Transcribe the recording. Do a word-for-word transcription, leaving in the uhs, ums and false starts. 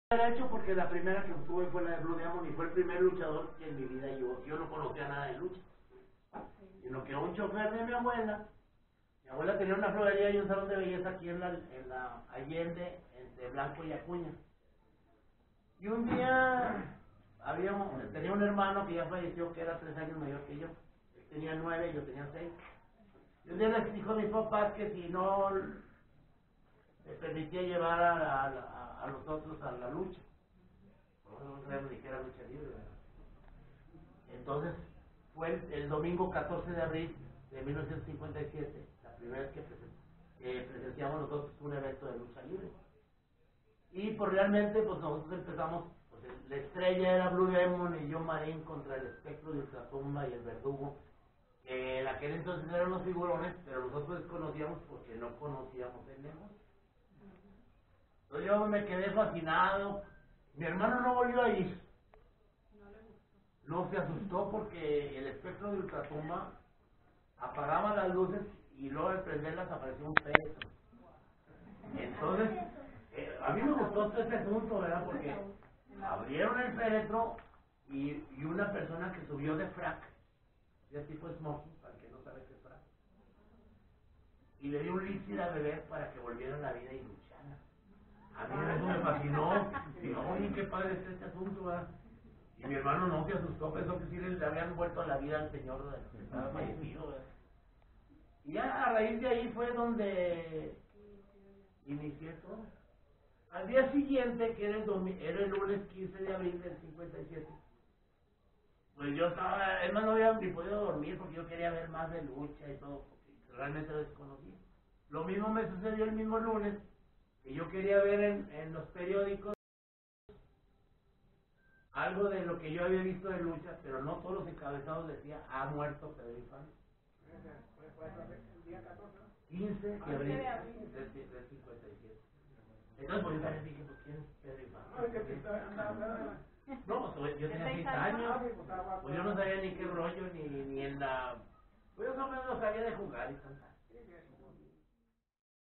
derecho porque la primera que tuve fue la de Blue Demon y fue el primer luchador que en mi vida yo, yo no conocía nada de lucha. Sino que un chofer de mi abuela, mi abuela tenía una florería y un salón de belleza aquí en la, en la Allende, entre Blanco y Acuña. Y un día había un, tenía un hermano que ya falleció, que era tres años mayor que yo. Él tenía nueve y yo tenía seis. Y un día les dijo a mis papás que si no me permitía llevar a, a, a, a los otros a la lucha. No sabemos ni qué era lucha libre. Entonces fue el, el domingo catorce de abril de mil novecientos cincuenta y siete, la primera vez que presen, eh, presenciamos nosotros un evento de lucha libre. Y pues realmente pues nosotros empezamos, pues el, la estrella era Blue Demon y John Marín contra el Espectro de Ultratumba y el Verdugo, que en aquel entonces eran los figurones, pero nosotros desconocíamos porque no conocíamos el negocio. Entonces yo me quedé fascinado. Mi hermano no volvió a ir. No se asustó porque el Espectro de Ultratumba apagaba las luces y luego al prenderlas apareció un féretro. Entonces, eh, a mí me gustó todo este asunto, ¿verdad? Porque abrieron el féretro y, y una persona que subió de frac, de tipo smoking, para el que no sabe qué es frac, y le dio un elixir a beber para que volviera a la vida y luchara. A mí eso me fascinó. Y digo, oye, qué padre es este asunto, ¿verdad? Y mi hermano no se asustó, pensó que sí le habían vuelto a la vida al señor que estaba fallecido, ¿verdad? Y ya a raíz de ahí fue donde inicié todo. Al día siguiente, que era el, domi era el lunes quince de abril del cincuenta y siete, pues yo estaba, además no había ni podido dormir porque yo quería ver más de lucha y todo, porque realmente lo desconocía. Lo mismo me sucedió el mismo lunes, que yo quería ver en, en los periódicos algo de lo que yo había visto de lucha, pero no todos los encabezados decía, ha muerto Pedro Infante. quince de abril del cincuenta y siete. Entonces, pues yo también dije, pues ¿quién es Pedro Infante? No, pues yo tenía seis años, pues yo no sabía ni qué rollo, ni, ni en la... Pues yo no menos sabía de jugar y tal.